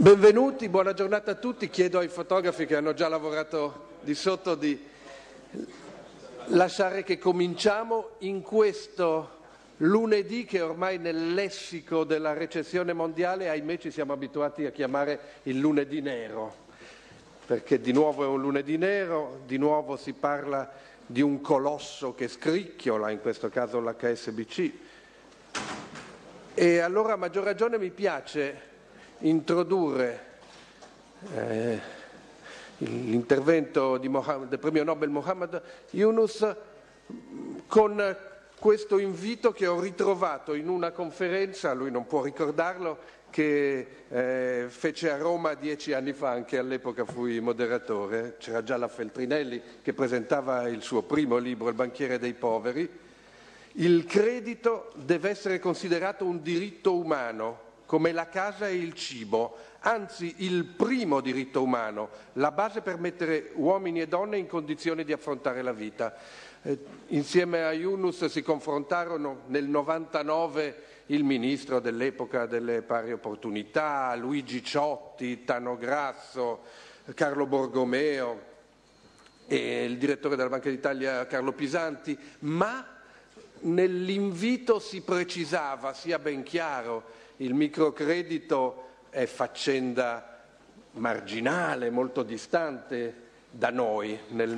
Benvenuti, buona giornata a tutti. Chiedo ai fotografi che hanno già lavorato di sotto di lasciare che cominciamo in questo lunedì che ormai nel lessico della recessione mondiale, ahimè, ci siamo abituati a chiamare il lunedì nero, perché di nuovo è un lunedì nero, di nuovo si parla di un colosso che scricchiola, in questo caso l'HSBC. E allora a maggior ragione mi piace introdurre l'intervento del premio Nobel Muhammad Yunus con questo invito che ho ritrovato in una conferenza, lui non può ricordarlo, che fece a Roma 10 anni fa, anche all'epoca fui moderatore, c'era già la Feltrinelli che presentava il suo primo libro, Il banchiere dei poveri. Il credito deve essere considerato un diritto umano, come la casa e il cibo, anzi il primo diritto umano, la base per mettere uomini e donne in condizione di affrontare la vita. Insieme a Yunus si confrontarono nel 99 il ministro dell'epoca delle pari opportunità, Luigi Ciotti, Tano Grasso, Carlo Borgomeo e il direttore della Banca d'Italia Carlo Pisanti, ma nell'invito si precisava, sia ben chiaro, il microcredito è faccenda marginale, molto distante da noi. Nel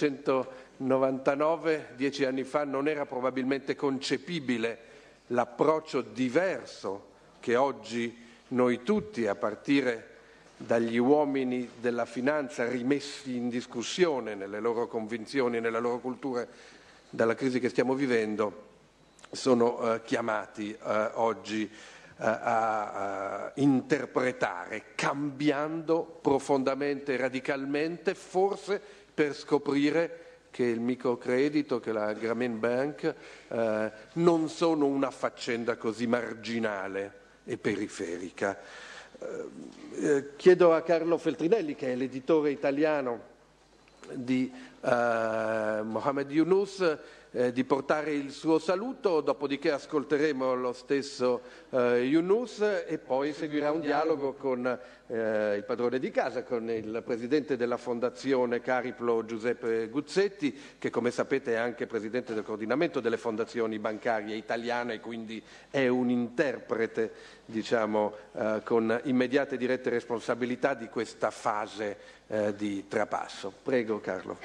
1999, 10 anni fa, non era probabilmente concepibile l'approccio diverso che oggi noi tutti, a partire dagli uomini della finanza rimessi in discussione nelle loro convinzioni, nella loro cultura, dalla crisi che stiamo vivendo, sono chiamati oggi a interpretare, cambiando profondamente e radicalmente, forse per scoprire che il microcredito, che la Grameen Bank non sono una faccenda così marginale e periferica. Chiedo a Carlo Feltrinelli, che è l'editore italiano di Mohamed Yunus, di portare il suo saluto, dopodiché ascolteremo lo stesso Yunus e poi seguirà un dialogo con il padrone di casa, con il presidente della fondazione Cariplo Giuseppe Guzzetti, che come sapete è anche presidente del coordinamento delle fondazioni bancarie italiane e quindi è un interprete, diciamo, con immediate e dirette responsabilità di questa fase di trapasso. Prego Carlo.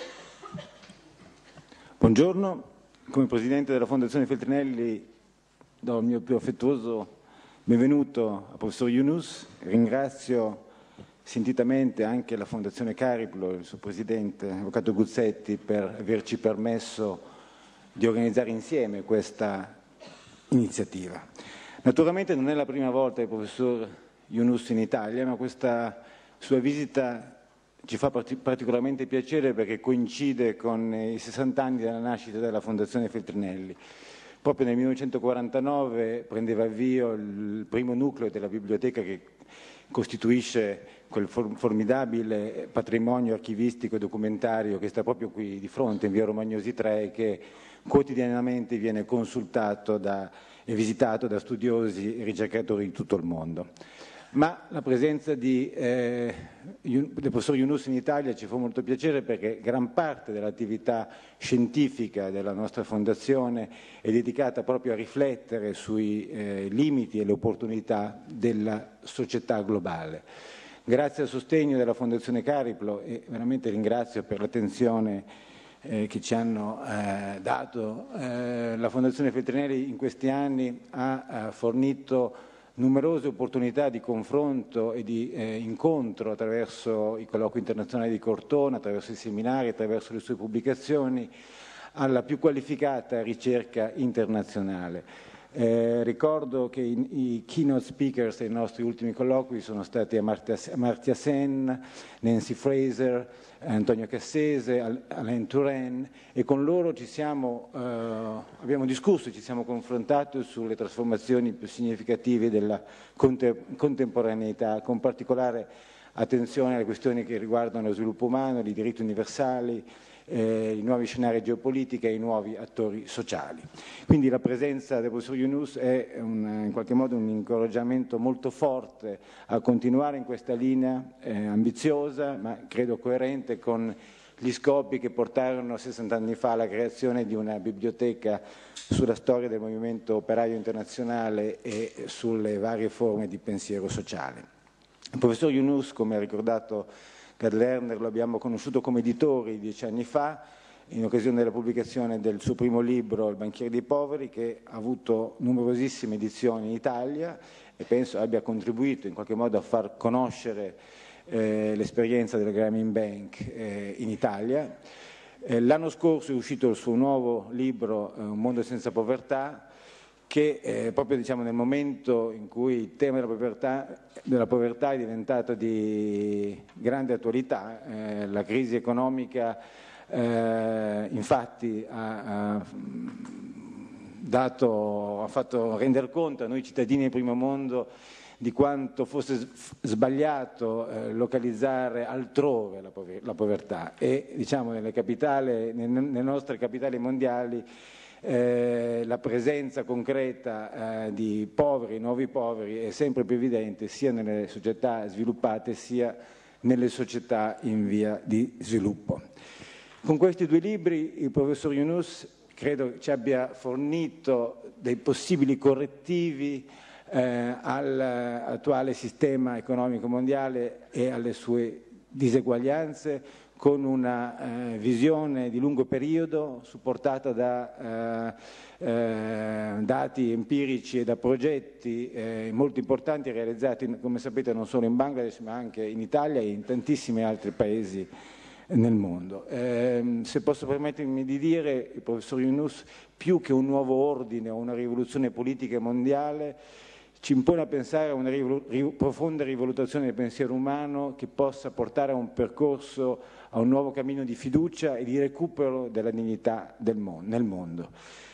Buongiorno, come Presidente della Fondazione Feltrinelli do il mio più affettuoso benvenuto al Professor Yunus, ringrazio sentitamente anche la Fondazione Cariplo, il suo Presidente, Avvocato Guzzetti, per averci permesso di organizzare insieme questa iniziativa. Naturalmente non è la prima volta del Professor Yunus in Italia, ma questa sua visita ci fa particolarmente piacere perché coincide con i 60 anni della nascita della Fondazione Feltrinelli. Proprio nel 1949 prendeva avvio il primo nucleo della biblioteca che costituisce quel formidabile patrimonio archivistico e documentario che sta proprio qui di fronte, in via Romagnosi 3, e che quotidianamente viene consultato e visitato da studiosi e ricercatori di tutto il mondo. Ma la presenza del professor Yunus in Italia ci fa molto piacere perché gran parte dell'attività scientifica della nostra fondazione è dedicata proprio a riflettere sui limiti e le opportunità della società globale. Grazie al sostegno della Fondazione Cariplo, e veramente ringrazio per l'attenzione che ci hanno dato, la Fondazione Feltrinelli in questi anni ha fornito numerose opportunità di confronto e di incontro attraverso i colloqui internazionali di Cortona, attraverso i seminari, attraverso le sue pubblicazioni, alla più qualificata ricerca internazionale. Ricordo che i keynote speakers dei nostri ultimi colloqui sono stati Amartya Sen, Nancy Fraser, Antonio Cassese, Alain Touraine, e con loro abbiamo discusso e ci siamo confrontati sulle trasformazioni più significative della contemporaneità, con particolare attenzione alle questioni che riguardano lo sviluppo umano, i diritti universali, i nuovi scenari geopolitici e i nuovi attori sociali. Quindi la presenza del professor Yunus è in qualche modo un incoraggiamento molto forte a continuare in questa linea ambiziosa, ma credo coerente con gli scopi che portarono 60 anni fa alla creazione di una biblioteca sulla storia del movimento operaio internazionale e sulle varie forme di pensiero sociale. Il professor Yunus, come ha ricordato Gad Lerner, lo abbiamo conosciuto come editori 10 anni fa, in occasione della pubblicazione del suo primo libro, Il banchiere dei poveri, che ha avuto numerosissime edizioni in Italia e penso abbia contribuito in qualche modo a far conoscere l'esperienza del Grameen Bank in Italia. L'anno scorso è uscito il suo nuovo libro Un mondo senza povertà, che proprio nel momento in cui il tema della povertà è diventato di grande attualità, la crisi economica infatti ha fatto rendere conto a noi cittadini del primo mondo di quanto fosse sbagliato localizzare altrove la povertà e nelle nostre capitali mondiali la presenza concreta di poveri, nuovi poveri è sempre più evidente sia nelle società sviluppate sia nelle società in via di sviluppo. Con questi due libri il professor Yunus credo ci abbia fornito dei possibili correttivi all'attuale sistema economico mondiale e alle sue diseguaglianze, con una visione di lungo periodo supportata da dati empirici e da progetti molto importanti realizzati, come sapete, non solo in Bangladesh ma anche in Italia e in tantissimi altri paesi nel mondo. Se posso permettermi di dire, il professor Yunus, più che un nuovo ordine o una rivoluzione politica mondiale, ci impone a pensare a una profonda rivalutazione del pensiero umano che possa portare a un percorso, a un nuovo cammino di fiducia e di recupero della dignità nel mondo.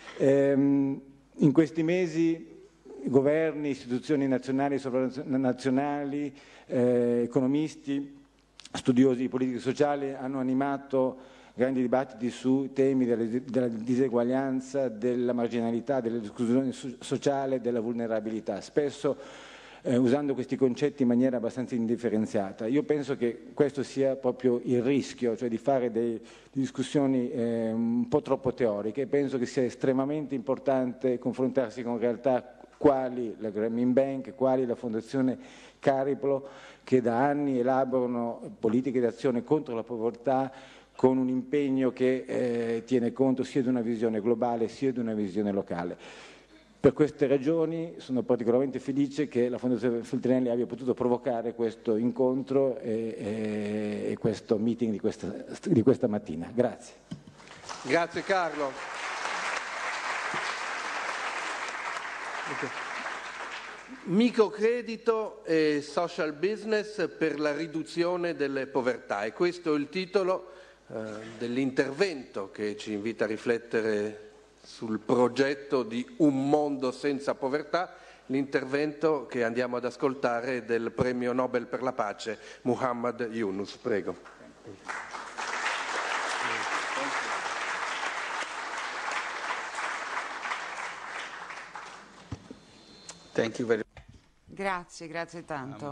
In questi mesi governi, istituzioni nazionali e sovranazionali, economisti, studiosi di politica sociale hanno animato grandi dibattiti su temi della diseguaglianza, della marginalità, dell'esclusione sociale, della vulnerabilità, spesso usando questi concetti in maniera abbastanza indifferenziata. Io penso che questo sia proprio il rischio, cioè di fare delle discussioni un po' troppo teoriche. Penso che sia estremamente importante confrontarsi con realtà quali la Grameen Bank, quali la Fondazione Cariplo, che da anni elaborano politiche di azione contro la povertà con un impegno che tiene conto sia di una visione globale sia di una visione locale. Per queste ragioni sono particolarmente felice che la Fondazione Feltrinelli abbia potuto provocare questo incontro e questo meeting di questa mattina. Grazie. Grazie Carlo. Microcredito e social business per la riduzione delle povertà, e questo è il titolo dell'intervento che ci invita a riflettere sul progetto di un mondo senza povertà, l'intervento che andiamo ad ascoltare del premio Nobel per la pace Muhammad Yunus. Prego. Grazie tanto.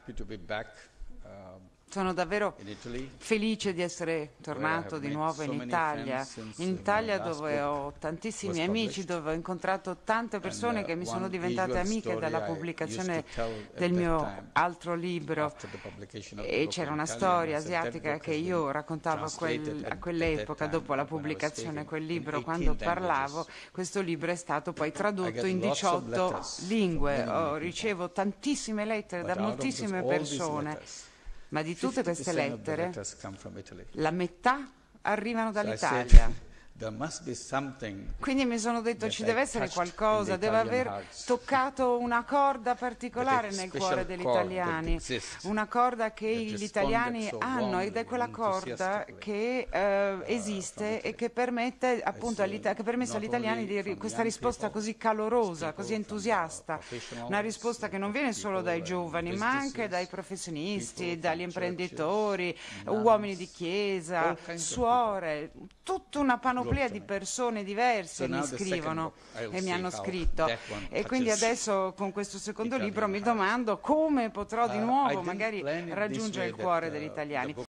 Sono davvero felice di essere tornato di nuovo in Italia dove ho tantissimi amici, dove ho incontrato tante persone che mi sono diventate amiche dalla pubblicazione del mio altro libro, e c'era una storia asiatica che io raccontavo a quell'epoca, dopo la pubblicazione di quel libro. Quando parlavo, questo libro è stato poi tradotto in 18 lingue, ricevo tantissime lettere da moltissime persone. Ma di tutte queste lettere, la metà arrivano dall'Italia. Quindi mi sono detto ci deve essere qualcosa, deve aver toccato una corda particolare nel cuore degli italiani, una corda che gli italiani hanno, ed è quella corda che esiste e che permette appunto che ha permesso agli italiani di questa risposta così calorosa, così entusiasta, una risposta che non viene solo dai giovani ma anche dai professionisti, dagli imprenditori, uomini di chiesa, suore, tutta una panoplia di persone diverse mi scrivono e mi hanno scritto, e quindi adesso con questo secondo libro mi domando come potrò di nuovo magari raggiungere il cuore degli italiani.